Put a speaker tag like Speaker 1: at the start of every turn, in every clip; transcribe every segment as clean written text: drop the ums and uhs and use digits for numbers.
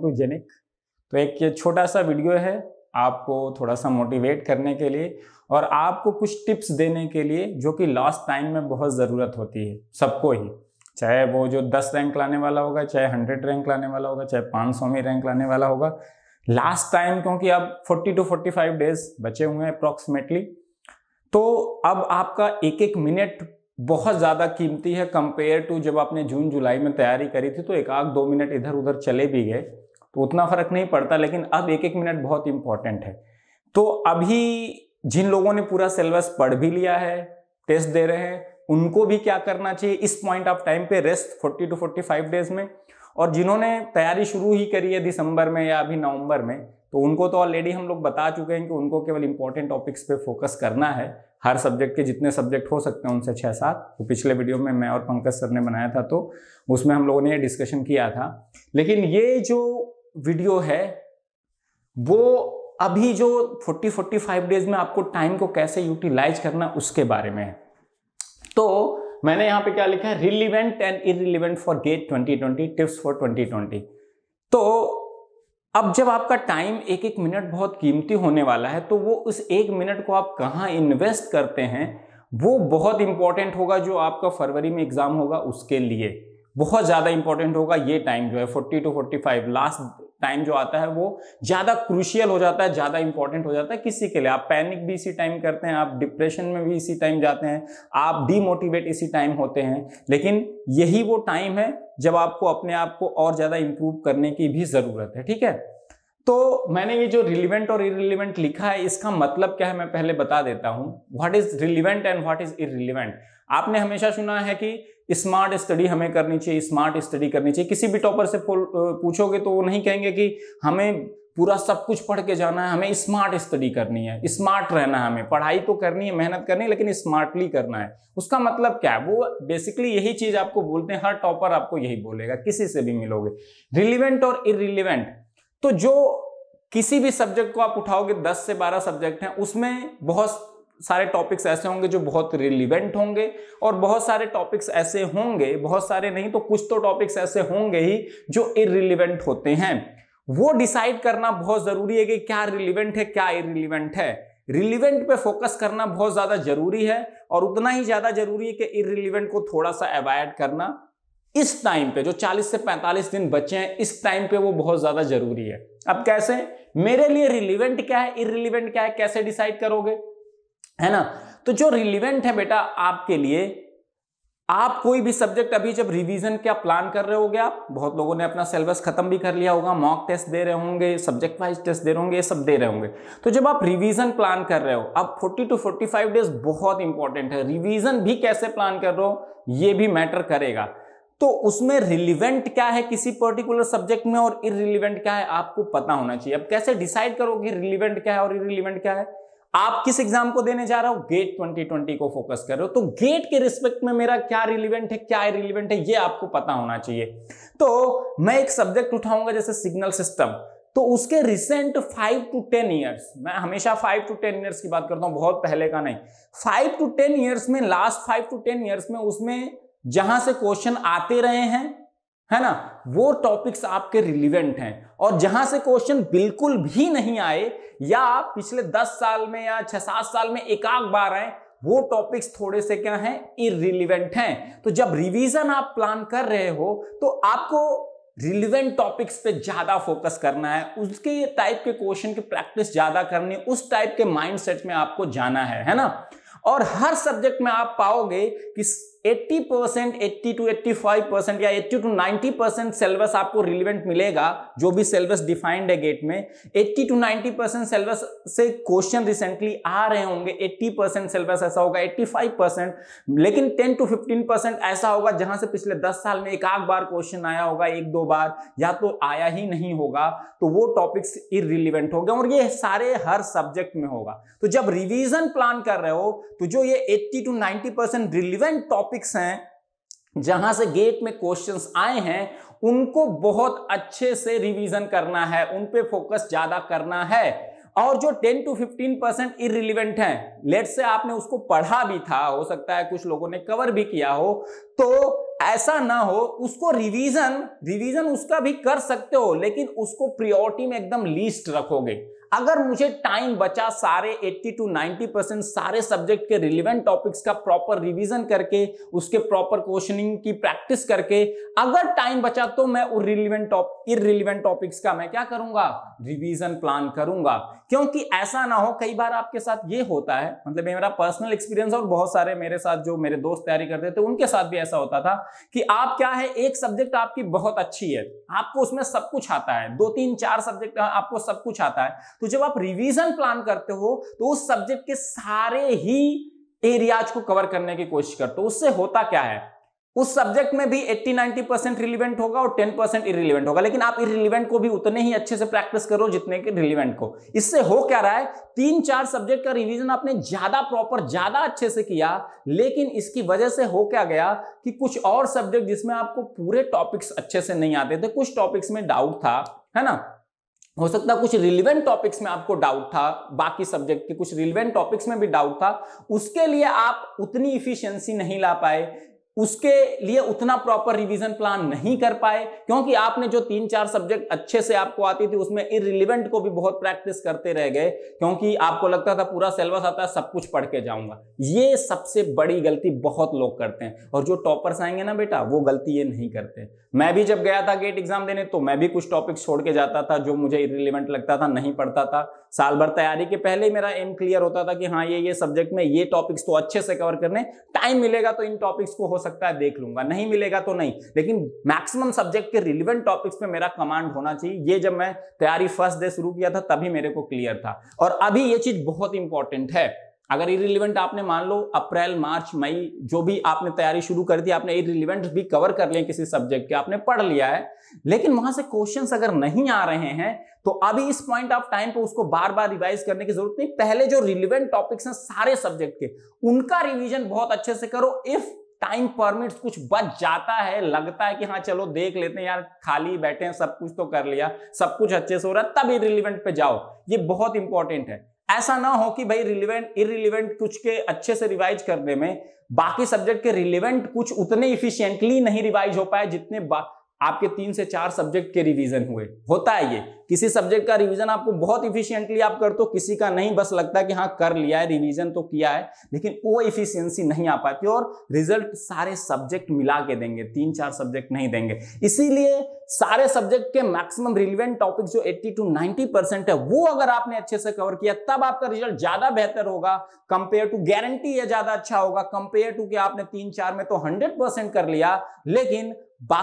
Speaker 1: Genic. तो एक ये छोटा सा वीडियो है आपको थोड़ा सा मोटिवेट करने के लिए और आपको कुछ टिप्स देने के लिए जो कि लास्ट टाइम में बहुत ज़रूरत होती है सबको ही, चाहे वो जो 10 रैंक लाने वाला होगा, चाहे 100 रैंक लाने वाला होगा, चाहे 500 में रैंक लाने वाला होगा। लास्ट टाइम क्योंकि अब 40 to 45 डेज बचे हुए हैं अप्रॉक्सीमेटली, तो अब आपका एक एक मिनट बहुत ज़्यादा कीमती है कंपेयर टू जब आपने जून जुलाई में तैयारी करी थी तो एक आध 2 मिनट इधर उधर चले भी गए तो उतना फर्क नहीं पड़ता, लेकिन अब एक एक मिनट बहुत इंपॉर्टेंट है। तो अभी जिन लोगों ने पूरा सिलेबस पढ़ भी लिया है, टेस्ट दे रहे हैं, उनको भी क्या करना चाहिए इस पॉइंट ऑफ टाइम पे, रेस्ट 40 to 45 डेज में। और जिन्होंने तैयारी शुरू ही करी है दिसंबर में या अभी नवंबर में, तो उनको तो ऑलरेडी हम लोग बता चुके हैं कि उनको केवल इंपॉर्टेंट टॉपिक्स पे फोकस करना है। हर सब्जेक्ट के जितने सब्जेक्ट हो सकते हैं उनसे 6-7, तो पिछले वीडियो में मैं और पंकज सर ने बनाया था तो उसमें हम लोगों ने ये डिस्कशन किया था। लेकिन ये जो वीडियो है वो अभी जो 40-45 डेज में आपको टाइम को कैसे यूटिलाइज करना उसके बारे में है। तो मैंने यहाँ पे क्या लिखा है, relevant and irrelevant for GATE 2020, tips for 2020। तो अब जब आपका टाइम एक एक मिनट बहुत कीमती होने वाला है तो वो उस एक मिनट को आप कहाँ इन्वेस्ट करते हैं वो बहुत इंपॉर्टेंट होगा। जो आपका फरवरी में एग्जाम होगा उसके लिए बहुत ज़्यादा इंपॉर्टेंट होगा। ये टाइम जो है 40 to 45 लास्ट टाइम जो आता है वो ज़्यादा क्रूशियल हो जाता है, ज़्यादा इंपॉर्टेंट हो जाता है किसी के लिए। आप पैनिक भी इसी टाइम करते हैं, आप डिप्रेशन में भी इसी टाइम जाते हैं, आप डीमोटिवेट इसी टाइम होते हैं। लेकिन यही वो टाइम है जब आपको अपने आप को और ज़्यादा इंप्रूव करने की भी ज़रूरत है, ठीक है। तो मैंने ये जो रिलीवेंट और इररिलेवेंट लिखा है इसका मतलब क्या है मैं पहले बता देता हूं। What is relevant and what is irrelevant. आपने हमेशा सुना है कि स्मार्ट स्टडी हमें करनी चाहिए, स्मार्ट स्टडी करनी चाहिए। किसी भी टॉपर से पूछोगे तो वो नहीं कहेंगे कि हमें पूरा सब कुछ पढ़ के जाना है, हमें स्मार्ट स्टडी करनी है, स्मार्ट रहना है, हमें पढ़ाई तो करनी है, मेहनत करनी है, लेकिन स्मार्टली करना है। उसका मतलब क्या है, वो बेसिकली यही चीज आपको बोलते हैं। हर टॉपर आपको यही बोलेगा, किसी से भी मिलोगे। रिलीवेंट और इररिलेवेंट, तो जो किसी भी सब्जेक्ट को आप उठाओगे 10 से 12 सब्जेक्ट हैं, उसमें बहुत सारे टॉपिक्स ऐसे होंगे जो बहुत रिलीवेंट होंगे और बहुत सारे टॉपिक्स ऐसे होंगे, बहुत सारे नहीं तो कुछ तो टॉपिक्स ऐसे होंगे ही जो इररिलेवेंट होते हैं। वो डिसाइड करना बहुत जरूरी है कि क्या रिलीवेंट है क्या इररिलेवेंट है। रिलीवेंट पे फोकस करना बहुत ज्यादा जरूरी है और उतना ही ज्यादा जरूरी है कि इररिलेवेंट को थोड़ा सा अवॉइड करना। इस टाइम पे जो 40 से 45 दिन बचे हैं, इस टाइम पे वो बहुत ज्यादा जरूरी है। अब कैसे, मेरे लिए रिलीवेंट क्या है, इररिलेवेंट क्या है, कैसे डिसाइड करोगे, है ना। तो जो रिलीवेंट है बेटा आपके लिए, आप कोई भी सब्जेक्ट अभी जब रिवीजन क्या प्लान कर रहे होगे, आप बहुत लोगों ने अपना सिलेबस खत्म भी कर लिया होगा, मॉक टेस्ट दे रहे होंगे, सब्जेक्ट वाइज टेस्ट दे रहे होंगे, ये सब दे रहे होंगे। तो जब आप रिवीजन प्लान कर रहे हो, अब 40 to 45 डेज बहुत इंपॉर्टेंट है। रिवीजन भी कैसे प्लान कर रहे हो ये भी मैटर करेगा। तो उसमें रिलीवेंट क्या है किसी पर्टिकुलर सब्जेक्ट में और इररिलेवेंट क्या है आपको पता होना चाहिए। अब कैसे डिसाइड करोगे रिलीवेंट क्या है और इररिलेवेंट क्या है। आप किस एग्जाम को देने जा रहे हो, गेट 2020 को फोकस कर रहे हो, तो गेट के रिस्पेक्ट में मेरा क्या रिलीवेंट है क्या इररिलेवेंट है ये आपको पता होना चाहिए। तो मैं एक सब्जेक्ट उठाऊंगा जैसे सिग्नल सिस्टम, तो उसके रिसेंट 5 to 10 ईयर्स, मैं हमेशा 5 to 10 ईयर्स की बात करता हूं, बहुत पहले का नहीं, 5 to 10 ईयर्स में, लास्ट 5 to 10 ईयर्स में उसमें जहां से क्वेश्चन आते रहे हैं, है ना, वो टॉपिक्स आपके रिलीवेंट हैं। और जहां से क्वेश्चन बिल्कुल भी नहीं आए या पिछले 10 साल में या 6-7 साल में एक आध बार आए, वो टॉपिक्स थोड़े से क्या हैं, इररिलेवेंट हैं। तो जब रिवीजन आप प्लान कर रहे हो तो आपको रिलेवेंट टॉपिक्स पे ज्यादा फोकस करना है, उसके टाइप के क्वेश्चन की प्रैक्टिस ज्यादा करनी है, उस टाइप के माइंडसेट में आपको जाना है ना। और हर सब्जेक्ट में आप पाओगे कि 80%, 80 to 85% या 80 to 90% सिलेबस आपको रिलेवेंट मिलेगा। जो भी सिलेबस डिफाइंड है गेट में, 80 to 90% सिलेबस से क्वेश्चन रिसेंटली आ रहे होंगे, 80% सिलेबस ऐसा होगा, 85%, लेकिन 10 to 15% ऐसा होगा जहां से पिछले 10 साल में एक आध बार क्वेश्चन आया होगा, 1-2 बार, या तो आया ही नहीं होगा, तो वो टॉपिक्स इररिलेवेंट हो गए। और ये सारे हर सब्जेक्ट में होगा। तो जब रिवीजन प्लान कर रहे हो तो जो ये 80 to 90% रिलेवेंट टॉपिक्स हैं जहां से गेट में क्वेश्चंस आए हैं, उनको बहुत अच्छे से रिवीजन करना है, उन पे फोकस ज्यादा करना है। और जो 10 to 15% इररिलेवेंट हैं, लेट से आपने उसको पढ़ा भी था, हो सकता है कुछ लोगों ने कवर भी किया हो, तो ऐसा ना हो, उसको रिवीजन उसका भी कर सकते हो, लेकिन उसको प्रायोरिटी में एकदम लीस्ट रखोगे। अगर मुझे टाइम बचा सारे 80 टू 90% सारे सब्जेक्ट के रिलेवेंट टॉपिक्स का प्रॉपर रिवीजन करके, उसके प्रॉपर क्वेश्चनिंग की प्रैक्टिस करके अगर टाइम बचा तो मैं इररिलेवेंट टॉपिक्स का मैं क्या करूंगा, रिवीजन प्लान करूंगा। क्योंकि ऐसा ना हो, कई बार आपके साथ ये होता है, मतलब मेरा पर्सनल एक्सपीरियंस और बहुत सारे मेरे साथ जो मेरे दोस्त तैयारी करते थे उनके साथ भी ऐसा होता था कि आप क्या है, एक सब्जेक्ट आपकी बहुत अच्छी है, आपको उसमें सब कुछ आता है, 2 3 4 सब्जेक्ट आपको सब कुछ आता है, तो जब आप रिवीजन प्लान करते हो तो उस सब्जेक्ट के सारे ही एरियाज को कवर करने की कोशिश करते हो। उससे होता क्या है, उस सब्जेक्ट में भी 80-90% रिलेवेंट होगा और 10% इररिलेवेंट होगा, लेकिन आप इररिलेवेंट को भी उतने ही अच्छे से प्रैक्टिस करो जितने के रिलेवेंट को। इससे हो क्या रहा है, 3-4 सब्जेक्ट का रिवीजन आपने ज्यादा प्रॉपर ज्यादा अच्छे से किया, लेकिन इसकी वजह से हो क्या गया कि कुछ और सब्जेक्ट जिसमें आपको पूरे टॉपिक्स अच्छे से नहीं आते थे, कुछ टॉपिक्स में डाउट था, है ना, हो सकता है कुछ रिलेवेंट टॉपिक्स में आपको डाउट था, बाकी सब्जेक्ट के कुछ रिलेवेंट टॉपिक्स में भी डाउट था, उसके लिए आप उतनी इफिशिएंसी नहीं ला पाए, उसके लिए उतना प्रॉपर रिवीजन प्लान नहीं कर पाए, क्योंकि आपने जो 3-4 सब्जेक्ट अच्छे से आपको आती थी उसमें इररिलेवेंट को भी बहुत प्रैक्टिस करते रह गए, क्योंकि आपको लगता था पूरा सिलेबस आता है सब कुछ पढ़ के जाऊंगा। ये सबसे बड़ी गलती बहुत लोग करते हैं, और जो टॉपर्स आएंगे ना बेटा, वो गलती ये नहीं करते। मैं भी जब गया था गेट एग्जाम देने तो मैं भी कुछ टॉपिक छोड़ के जाता था जो मुझे इररिलेवेंट लगता था, नहीं पढ़ता था। साल भर तैयारी के पहले ही मेरा एम क्लियर होता था कि हाँ ये सब्जेक्ट में ये टॉपिक्स तो अच्छे से कवर करने, टाइम मिलेगा तो इन टॉपिक्स को हो सकता है देख लूंगा, नहीं मिलेगा तो नहीं, लेकिन मैक्सिमम सब्जेक्ट के रिलेवेंट टॉपिक्स पे मेरा कमांड होना चाहिए। ये जब मैं तैयारी फर्स्ट डे शुरू किया था तभी मेरे को क्लियर था। और अभी ये चीज बहुत इंपॉर्टेंट है, अगर इररिलेवेंट आपने मान लो अप्रैल मार्च मई जो भी आपने तैयारी शुरू कर दी, आपने इररिलेवेंट भी कवर कर लिया किसी सब्जेक्ट के, आपने पढ़ लिया है, लेकिन वहां से क्वेश्चंस अगर नहीं आ रहे हैं तो अभी इस पॉइंट ऑफ टाइम पे उसको बार बार रिवाइज करने की जरूरत नहीं। पहले जो रिलेवेंट टॉपिक्स हैं सारे सब्जेक्ट के, उनका रिवीजन बहुत अच्छे से करो। इफ टाइम परमिट्स कुछ बच जाता है, लगता है कि हाँ चलो देख लेते हैं यार, खाली बैठे हैं, सब कुछ तो कर लिया, सब कुछ अच्छे से हो रहा है, तब इररिलेवेंट पे जाओ। ये बहुत इंपॉर्टेंट है। ऐसा ना हो कि भाई रिलेवेंट इररिलेवेंट कुछ के अच्छे से रिवाइज करने में बाकी सब्जेक्ट के रिलेवेंट कुछ उतने इफिशिएंटली नहीं रिवाइज हो पाए जितने आपके 3 से 4 सब्जेक्ट के रिवीजन हुए। होता है ये, किसी सब्जेक्ट का रिवीजन आपको बहुत इफिशिएंटली आप करते हो, किसी का नहीं, बस लगता है कि हाँ कर लिया है, रिवीजन तो किया है, लेकिन वो इफिशिएंसी नहीं आ पाती और रिजल्ट सारे सब्जेक्ट मिला के देंगे, 3-4 सब्जेक्ट नहीं देंगे। इसीलिए सारे सब्जेक्ट के मैक्सिमम रिलेवेंट टॉपिक जो 80 to 90% है, वो अगर आपने अच्छे से कवर किया तब आपका रिजल्ट ज्यादा बेहतर होगा कंपेयर टू, गारंटी है ज्यादा अच्छा होगा कंपेयर टू कि आपने 3-4 में तो 100% कर लिया, लेकिन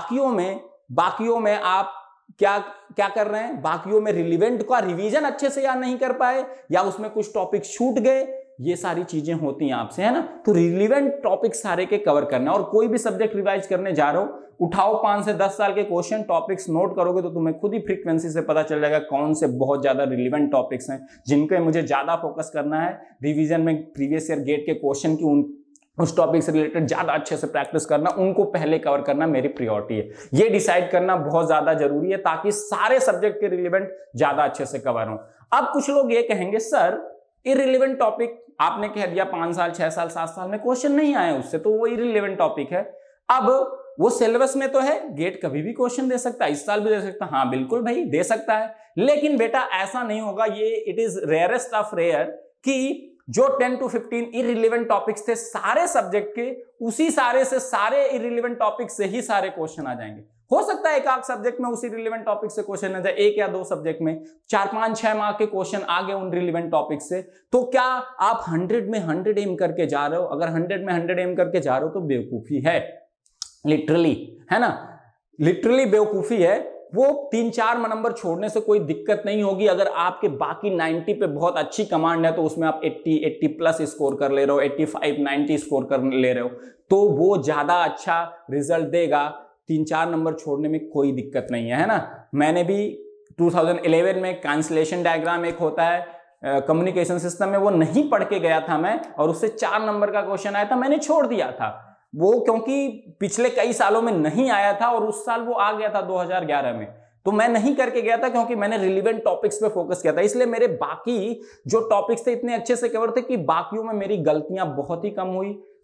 Speaker 1: बाकियों में आप क्या कर रहे हैं, बाकियों में रिलेवेंट का रिवीजन अच्छे से या नहीं कर पाए, या उसमें कुछ टॉपिक छूट गए, ये सारी चीजें होती हैं आपसे, है ना। तो रिलेवेंट टॉपिक सारे के कवर करना, और कोई भी सब्जेक्ट रिवाइज करने जा रहे हो, उठाओ 5 से 10 साल के क्वेश्चन टॉपिक्स, नोट करोगे तो तुम्हें खुद ही फ्रीक्वेंसी से पता चल जाएगा कौन से बहुत ज्यादा रिलेवेंट टॉपिक्स हैं जिनके मुझे ज्यादा फोकस करना है रिवीजन में। प्रीवियस ईयर गेट के क्वेश्चन की उस टॉपिक से रिलेटेड ज्यादा अच्छे से प्रैक्टिस करना, उनको पहले कवर करना मेरी प्रायोरिटी है। ये डिसाइड करना बहुत ज्यादा जरूरी है ताकि सारे सब्जेक्ट के रिलेवेंट ज्यादा अच्छे से कवर हो। अब कुछ लोग ये कहेंगे सर इररिलेवेंट टॉपिक आपने कह दिया 5 साल 6 साल 7 साल में क्वेश्चन नहीं आए उससे, तो वो इररिलेवेंट टॉपिक है। अब वो सिलेबस में तो है, गेट कभी भी क्वेश्चन दे सकता है, इस साल भी दे सकता है, हाँ बिल्कुल भाई दे सकता है, लेकिन बेटा ऐसा नहीं होगा। ये it is rarest of rare कि जो 10 to 15 इररिलेवेंट टॉपिक्स थे सारे सब्जेक्ट के, उसी सारे से सारे इररिलेवेंट टॉपिक से ही सारे क्वेश्चन आ जाएंगे। हो सकता है एक आध सब्जेक्ट में उसी रिलेवेंट टॉपिक से क्वेश्चन आ जाए, 1 या 2 सब्जेक्ट में 4-5-6 मार्क के क्वेश्चन आ गए उन रिलेवेंट टॉपिक से, तो क्या आप 100 में 100 एम करके जा रहे हो? अगर 100 में 100 एम करके जा रहे हो तो बेवकूफी है, लिटरली, है ना, लिटरली बेवकूफी है। वो 3-4 नंबर छोड़ने से कोई दिक्कत नहीं होगी अगर आपके बाकी 90 पे बहुत अच्छी कमांड है, तो उसमें आप 80 प्लस स्कोर कर ले रहे हो, 85-90 स्कोर कर ले रहे हो, तो वो ज्यादा अच्छा रिजल्ट देगा। 3-4 नंबर छोड़ने में कोई दिक्कत नहीं है ना। मैंने भी 2011 में कैंसिलेशन डायग्राम एक होता है कम्युनिकेशन सिस्टम में, वो नहीं पढ़ के गया था मैं, और उससे 4 नंबर का क्वेश्चन आया था, मैंने छोड़ दिया था वो, क्योंकि पिछले कई सालों में नहीं आया था और उस साल वो आ गया था 2011 में, तो मैं नहीं करके गया था क्योंकि मैंने रिलेवेंट टॉपिक्स पे फोकस किया था। इसलिए मेरे बाकी जो टॉपिक्स थे इतने अच्छे से कवर थे कि बाकियों में मेरी गलतियां बहुत ही कम हुई,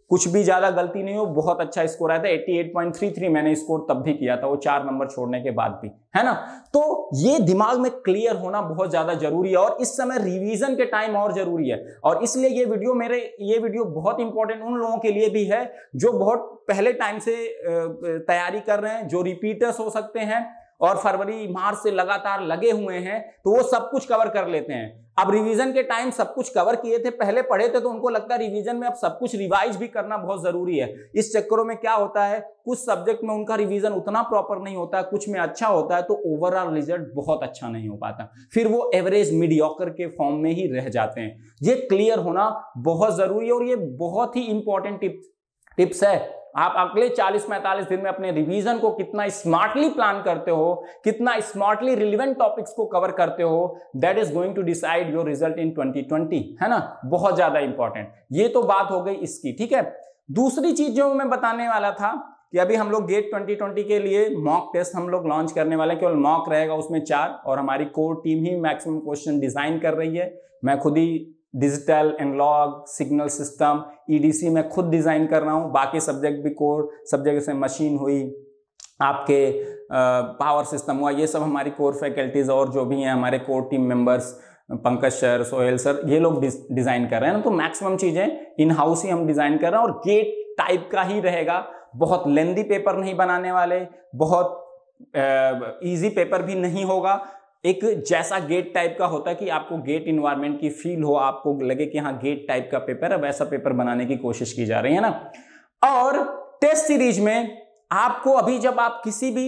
Speaker 1: कुछ भी ज्यादा गलती नहीं हो, बहुत अच्छा स्कोर आया था 88.33 मैंने स्कोर तब भी किया था, वो 4 नंबर छोड़ने के बाद भी, है ना। तो ये दिमाग में क्लियर होना बहुत ज्यादा जरूरी है और इस समय रिवीजन के टाइम और जरूरी है। और इसलिए ये वीडियो बहुत इंपॉर्टेंट उन लोगों के लिए भी है जो बहुत पहले टाइम से तैयारी कर रहे हैं, जो रिपीटर्स हो सकते हैं और फरवरी मार्च से लगातार लगे हुए हैं, तो वो सब कुछ कवर कर लेते हैं। अब रिवीजन के टाइम सब कुछ कवर किए थे, पहले पढ़े थे, तो उनको लगता है रिवीजन में अब सब कुछ रिवाइज भी करना बहुत जरूरी है। इस चक्करों में क्या होता है, कुछ सब्जेक्ट में उनका रिवीजन उतना प्रॉपर नहीं होता है, कुछ में अच्छा होता है, तो ओवरऑल रिजल्ट बहुत अच्छा नहीं हो पाता, फिर वो एवरेज मीडियोकर के फॉर्म में ही रह जाते हैं। ये क्लियर होना बहुत जरूरी है और ये बहुत ही इंपॉर्टेंट टिप्स है। आप अगले 40-45 दिन में अपने रिवीजन को कितना स्मार्टली प्लान करते हो, कितना स्मार्टली रिलेवेंट टॉपिक्स को कवर करते हो, that is going to decide your result in 2020, है ना। बहुत ज्यादा इंपॉर्टेंट। ये तो बात हो गई इसकी, ठीक है। दूसरी चीज जो मैं बताने वाला था कि अभी हम लोग गेट 2020 के लिए मॉक टेस्ट हम लोग लॉन्च करने वाले हैं, केवल मॉक रहेगा उसमें 4, और हमारी कोर टीम ही मैक्सिमम क्वेश्चन डिजाइन कर रही है। मैं खुद ही digital, analogue, signal system, EDC में खुद डिजाइन कर रहा हूँ। बाकी सब्जेक्ट भी कोर सब्जेक्ट जैसे मशीन हुई, आपके पावर सिस्टम हुआ, ये सब हमारी कोर फैकल्टीज और जो भी हैं हमारे core team members, Pankaj sir, Sohail sir, ये लोग डिजाइन कर रहे हैं ना। तो मैक्सिमम चीजें इन हाउस ही हम डिजाइन कर रहे हैं और गेट टाइप का ही रहेगा। बहुत लेंदी पेपर नहीं बनाने वाले, बहुत इजी पेपर भी नहीं होगा। एक जैसा गेट टाइप का होता है कि आपको गेट इन्वायरमेंट की फील हो, आपको लगे कि हाँ गेट टाइप का पेपर है, वैसा पेपर बनाने की कोशिश की जा रही है ना। और टेस्ट सीरीज में आपको अभी जब आप किसी भी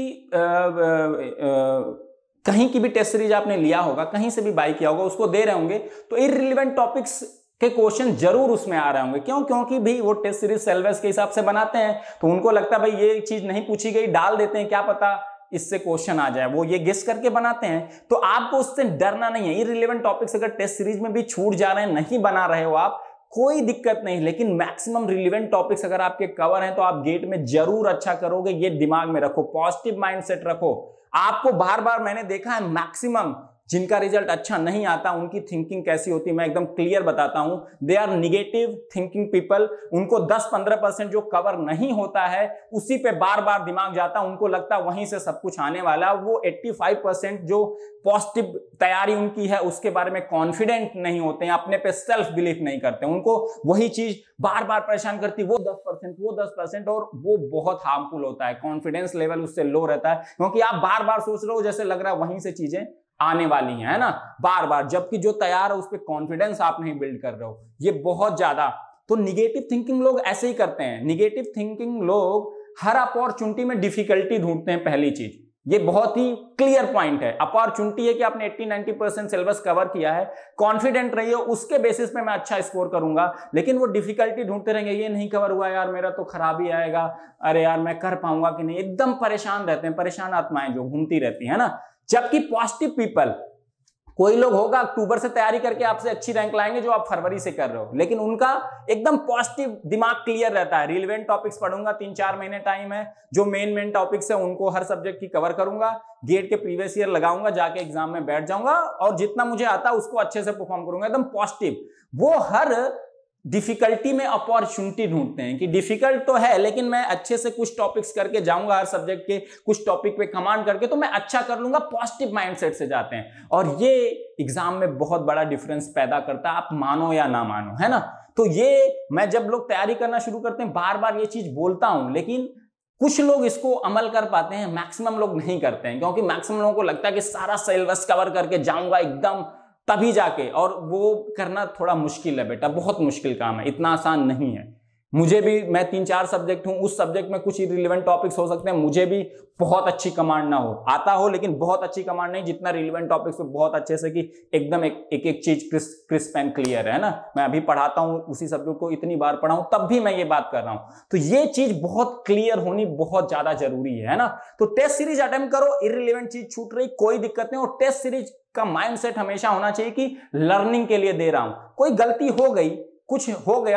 Speaker 1: कहीं की भी टेस्ट सीरीज आपने लिया होगा, कहीं से भी बाय किया होगा, उसको दे रहे होंगे, तो इररिलेवेंट टॉपिक्स के क्वेश्चन जरूर उसमें आ रहे होंगे। क्यों? क्योंकि भाई वो टेस्ट सीरीज सिलेबस के हिसाब से बनाते हैं, तो उनको लगता है भाई ये चीज नहीं पूछी गई, डाल देते हैं, क्या पता इससे क्वेश्चन आ जाए, वो ये गेस करके बनाते हैं। तो आपको उससे डरना नहीं है। इररिलेवेंट टॉपिक्स अगर टेस्ट सीरीज में भी छूट जा रहे हैं, नहीं बना रहे हो आप, कोई दिक्कत नहीं, लेकिन मैक्सिमम रिलेवेंट टॉपिक्स अगर आपके कवर हैं तो आप गेट में जरूर अच्छा करोगे। ये दिमाग में रखो, पॉजिटिव माइंडसेट रखो। आपको बार बार मैंने देखा है मैक्सिमम जिनका रिजल्ट अच्छा नहीं आता, उनकी थिंकिंग कैसी होती है मैं एकदम क्लियर बताता हूं। They are negative thinking people. उनको 10-15% जो कवर नहीं होता है उसी पे बार बार दिमाग जाता, उनको लगता वहीं से सब कुछ आने वाला। वो 85% जो पॉजिटिव तैयारी उनकी है उसके बारे में कॉन्फिडेंट नहीं होते हैं, अपने पे सेल्फ बिलीफ नहीं करते, उनको वही चीज बार बार परेशान करती, वो 10%, और वो बहुत हार्मफुल होता है। कॉन्फिडेंस लेवल उससे लो रहता है, क्योंकि आप बार बार सोच रहे हो जैसे लग रहा है वहीं से चीजें आने वाली है ना, बार बार, जबकि जो तैयार है उस पर कॉन्फिडेंस आप नहीं बिल्ड कर रहे हो। ये बहुत ज्यादा, तो निगेटिव थिंकिंग लोग ऐसे ही करते हैं। निगेटिव थिंकिंग लोग हर अपॉर्चुनिटी में डिफिकल्टी ढूंढते हैं। पहली चीज ये बहुत ही क्लियर पॉइंट है। अपॉर्चुनिटी है कि आपने 80-90% सिलेबस कवर किया है, कॉन्फिडेंट रहिए, उसके बेसिस पे मैं अच्छा स्कोर करूंगा। लेकिन वो डिफिकल्टी ढूंढते रहेंगे, ये नहीं कवर हुआ यार, मेरा तो खराब ही आएगा, अरे यार मैं कर पाऊंगा कि नहीं, एकदम परेशान रहते हैं। परेशान आत्माएं जो घूमती रहती है ना। जबकि पॉजिटिव पीपल, कोई लोग होगा अक्टूबर से तैयारी करके आपसे अच्छी रैंक लाएंगे जो आप फरवरी से कर रहे हो, लेकिन उनका एकदम पॉजिटिव दिमाग क्लियर रहता है। रिलेवेंट टॉपिक्स पढ़ूंगा, 3-4 महीने टाइम है, जो मेन टॉपिक्स है उनको हर सब्जेक्ट की कवर करूंगा, गेट के प्रीवियस ईयर लगाऊंगा, जाके एग्जाम में बैठ जाऊंगा और जितना मुझे आता है उसको अच्छे से परफॉर्म करूंगा, एकदम पॉजिटिव। वो हर डिफिकल्टी में अपॉर्चुनिटी ढूंढते हैं कि डिफिकल्ट तो है लेकिन मैं अच्छे से कुछ टॉपिक्स करके जाऊंगा, हर सब्जेक्ट के कुछ टॉपिक पे कमांड करके तो मैं अच्छा कर लूंगा। पॉजिटिव माइंडसेट से जाते हैं और ये एग्जाम में बहुत बड़ा डिफरेंस पैदा करता है, आप मानो या ना मानो, है ना। तो ये मैं जब लोग तैयारी करना शुरू करते हैं बार बार ये चीज बोलता हूं, लेकिन कुछ लोग इसको अमल कर पाते हैं, मैक्सिमम लोग नहीं करते हैं, क्योंकि मैक्सिमम लोगों को लगता है कि सारा सिलेबस कवर करके जाऊंगा एकदम, तभी जाके, और वो करना थोड़ा मुश्किल है बेटा, बहुत मुश्किल काम है, इतना आसान नहीं है। मुझे भी, मैं 3-4 सब्जेक्ट हूं, उस सब्जेक्ट में कुछ रिलेवेंट टॉपिक्स हो सकते हैं, मुझे भी बहुत अच्छी कमांड ना हो, आता हो लेकिन बहुत अच्छी कमांड नहीं, जितना रिलेवेंट टॉपिक्स पे बहुत अच्छे से कि एकदम एक चीज क्रिस्प एंड क्लियर है ना। मैं अभी पढ़ाता हूं उसी सब्जेक्ट को, इतनी बार पढ़ा हूं तब भी मैं ये बात कर रहा हूं। तो ये चीज बहुत क्लियर होनी बहुत ज्यादा जरूरी है ना। तो टेस्ट सीरीज अटेम्प्ट करो, इररिलेवेंट चीज छूट रही कोई दिक्कत नहीं, और टेस्ट सीरीज का माइंडसेट हमेशा होना चाहिए कि लर्निंग के लिए दे रहा हूं। कोई गलती हो गई, कुछ हो गया,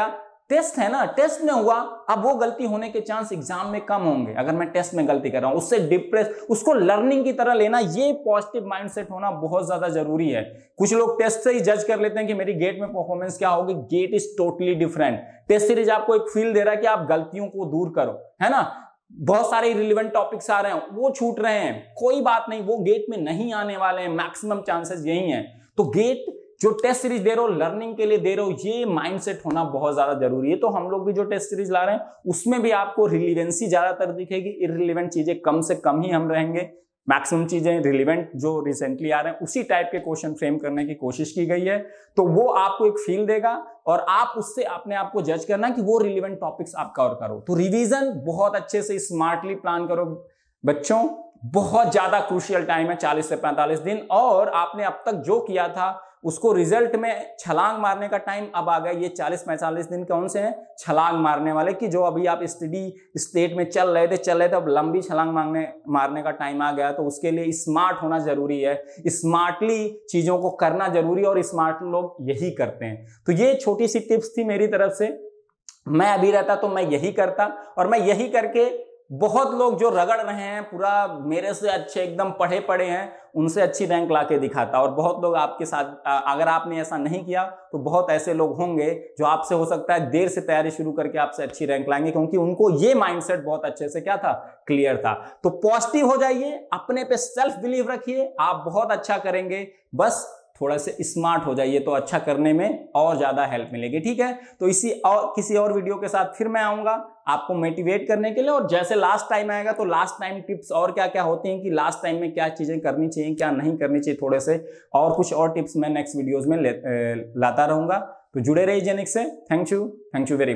Speaker 1: टेस्ट है ना, टेस्ट में हुआ, अब वो गलती होने के चांस एग्जाम में कम होंगे अगर मैं टेस्ट में गलती कर रहा हूं। उससे डिप्रेस, उसको लर्निंग की तरह लेना, ये पॉजिटिव माइंडसेट होना बहुत ज्यादा जरूरी है। कुछ लोग टेस्ट से ही जज कर लेते हैं कि मेरी गेट में परफॉर्मेंस क्या होगी। GATE is totally different. Test series आपको एक फील दे रहा है कि आप गलतियों को दूर करो, है ना। बहुत सारे रिलेवेंट टॉपिक्स आ रहे हैं, वो छूट रहे हैं, कोई बात नहीं, वो गेट में नहीं आने वाले हैं, मैक्सिमम चांसेस यही हैं। तो गेट जो टेस्ट सीरीज दे रहे हो, लर्निंग के लिए दे रहे हो, ये माइंडसेट होना बहुत ज्यादा जरूरी है। तो हम लोग भी जो टेस्ट सीरीज ला रहे हैं उसमें भी आपको रिलीवेंसी ज्यादातर दिखेगी, इररिलेवेंट चीजें कम से कम ही हम रहेंगे, मैक्सिमम चीजें रिलेवेंट जो रिसेंटली आ रहे हैं उसी टाइप के क्वेश्चन फ्रेम करने की कोशिश की गई है। तो वो आपको एक फील देगा और आप उससे अपने आप को जज करना कि वो रिलेवेंट टॉपिक्स आप कवर करो। तो रिवीजन बहुत अच्छे से स्मार्टली प्लान करो बच्चों। बहुत ज्यादा क्रूशियल टाइम है, 40 से 45 दिन, और आपने अब तक जो किया था उसको रिजल्ट में छलांग मारने का टाइम अब आ गया। ये 40-45 दिन कौन से हैं, छलांग मारने वाले, कि जो अभी आप स्टडी स्टेट में चल रहे थे, अब लंबी छलांग मारने का टाइम आ गया। तो उसके लिए स्मार्ट होना जरूरी है, स्मार्टली चीजों को करना जरूरी है, और स्मार्ट लोग यही करते हैं। तो ये छोटी सी टिप्स थी मेरी तरफ से। मैं अभी रहता तो मैं यही करता, और मैं यही करके बहुत लोग जो रगड़ रहे हैं, पूरा मेरे से अच्छे एकदम पढ़े पढ़े हैं, उनसे अच्छी रैंक लाके दिखाता। और बहुत लोग आपके साथ, अगर आपने ऐसा नहीं किया तो बहुत ऐसे लोग होंगे जो आपसे हो सकता है देर से तैयारी शुरू करके आपसे अच्छी रैंक लाएंगे, क्योंकि उनको ये माइंडसेट बहुत अच्छे से क्या था, क्लियर था। तो पॉजिटिव हो जाइए, अपने पे सेल्फ बिलीव रखिए, आप बहुत अच्छा करेंगे। बस थोड़ा से स्मार्ट हो जाइए तो अच्छा करने में और ज्यादा हेल्प मिलेगी, ठीक है। तो इसी और किसी और वीडियो के साथ फिर मैं आऊंगा आपको मोटिवेट करने के लिए। और जैसे लास्ट टाइम आएगा तो लास्ट टाइम टिप्स और क्या क्या होती हैं, कि लास्ट टाइम में क्या चीजें करनी चाहिए, क्या नहीं करनी चाहिए, थोड़े से और कुछ और टिप्स मैं नेक्स्ट वीडियोज में लाता रहूंगा। तो जुड़े रहिए जेनिक्स से। Thank you very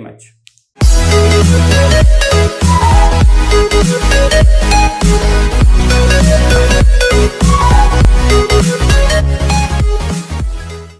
Speaker 1: much.